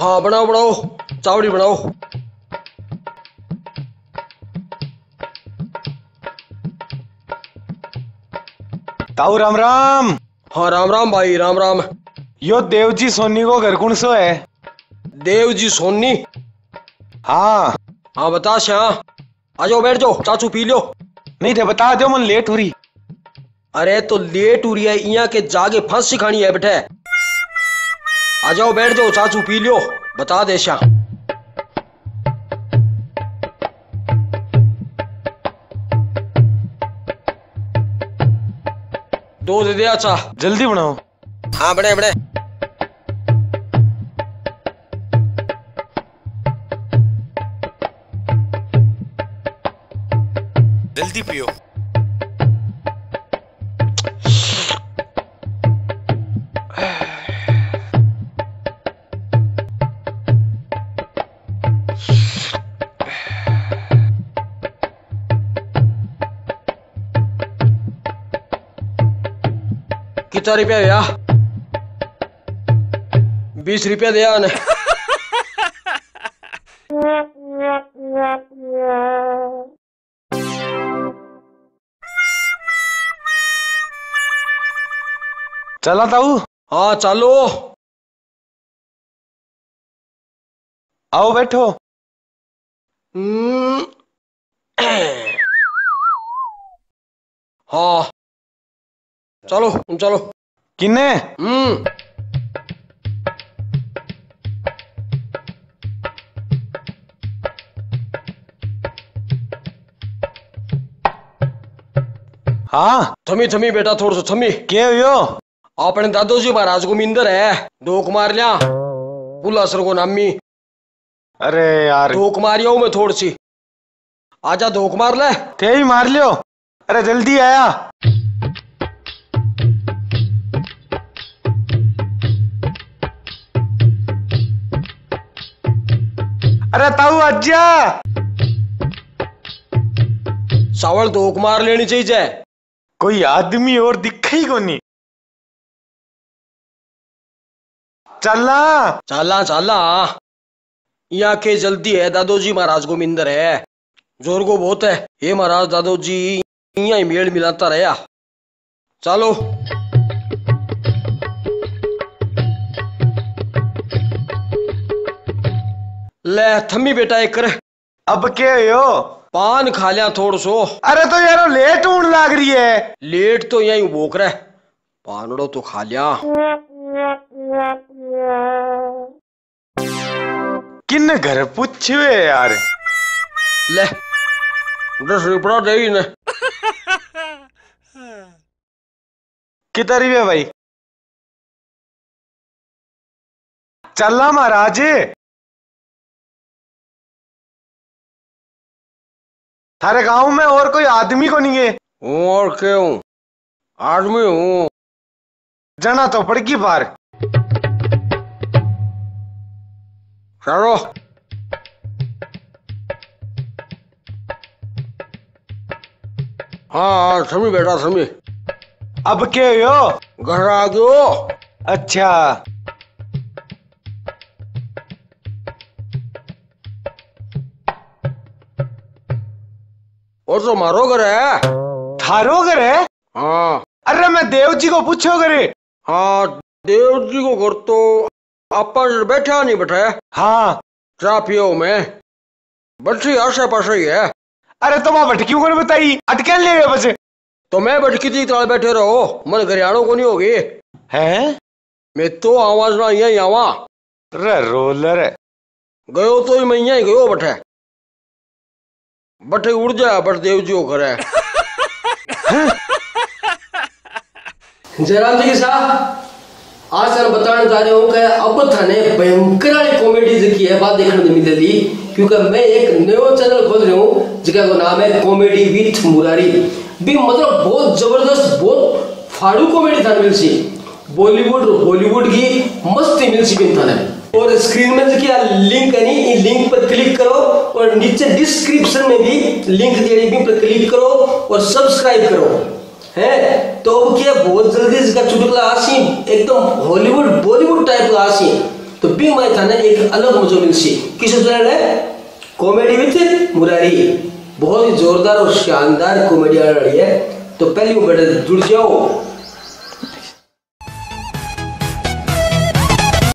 हाँ बनाओ बनाओ, चावड़ी बनाओ। ताऊ राम राम। हाँ राम राम भाई, राम राम। यो देवजी सोनी को घर कौन सो है? देवजी सोनी? हाँ हाँ बता श्याम, आ जाओ बैठ जाओ, चाचू पी लो। नहीं थे बता दो, मन लेट हो रही। अरे तो लेट हो रही है, इया के जागे फांसी खानी है बेटे। आ जाओ बैठ जाओ, चाचू पी लो, बता दे श्याम। दो दे दे। अच्छा जल्दी बनाओ। हाँ बड़े बड़े। जल्दी पियो। कितना रुपया भैया? 20 रुपया दिया ने। चला ताऊ? हाँ चलो। आओ बैठो। हाँ चलो तुम चलो। किन्ने? हाँ थमी थमी बेटा, थोड़ा सा थमी। क्या हुयो? अपने दादोजी महाराज को मिंदर है, धोख मार लिया बुला सर को नामी। अरे यार धोख मारिया हूं मैं थोड़ी सी, आजा धोख मार ले। थे ही मार लियो। अरे जल्दी आया। अरे ताऊ आजा। सावल धोख मार लेनी चाहिए। कोई आदमी और दिखा ही कोनी। चलना चला चला, यहाँ के जल्दी है, दादोजी महाराज को मिंदर है, जोर को बहुत है। हे महाराज दादोजी यहाँ ही मेल मिलाता रहा। चलो ले थम्मी बेटा एक कर। अब क्या हो? पान खा लिया थोड़ सो। अरे तो यार लेट होने लग रही है। लेट तो यही भूख रहा है, पानड़ो तो खा लिया। किन घर पूछे यार? ले 10 रुपया दे ही ने। कितना रुपया भाई? चलना महाराज। थारे गांव में और कोई आदमी को नहीं है? और क्यों, आदमी हूँ। जाना तो पड़की पार। चलो हाँ समी बेटा समी। अब क्या हो? घर आ गयो। अच्छा और तो मारो घर है। थारो घर है? हाँ। अरे मैं देव जी को पूछो करे। हाँ देव जी को घर तो अपन बैठा नहीं बैठा। हाँ चा पियो में बच्ची आशा पाशा ही है। अरे तो वहां भटकी को बताई अटके ले गए बचे। तो मैं भटकी थी ताल बैठे रहो, मन घरियाणों को नहीं होगी है। मैं तो आवाज ना यही आवा। अरे रोलर गयो तो ही मैं यही गयो बटे बटे उड़ जाए बट देव जी को घर है। जयराम जी के साथ आज सर बताने जा रहे हूँ कि अब थाने भयंकर वाली कॉमेडी की है बात देखने को मिलेगी, क्योंकि मैं एक नया चैनल खोल रहा हूँ जिसका नाम है कॉमेडी विथ मुरारी। भी मतलब बहुत जबरदस्त, बहुत फाड़ू कॉमेडी थाने मिल सी, बॉलीवुड हॉलीवुड की मस्त मिल सी भी थाने। और स्क्रीन में देखिए लिंक है नहीं, लिंक पर क्लिक करो और नीचे डिस्क्रिप्शन में भी लिंक दिया है, पर क्लिक करो और सब्सक्राइब करो है। तो अब क्या बहुत जल्दी इसका चुटकुला आसी एकदम हॉलीवुड बॉलीवुड टाइप का आसी, तो बी मैं थाने एक अलग मजो मिलसी। किस चैनल है? Comedy with Murari. बहुत ही जोरदार और शानदार कॉमेडी आ रही है। तो पहली बेटा जुड़ जाओ